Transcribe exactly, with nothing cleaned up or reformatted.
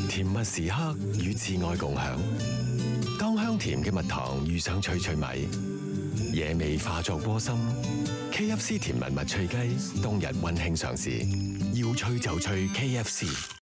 甜蜜時刻與摯愛共享。當香甜嘅蜜糖遇上脆脆米，野味化作窩心。K F C 甜蜜蜜脆雞，當日溫馨上市，要脆就脆 K F C。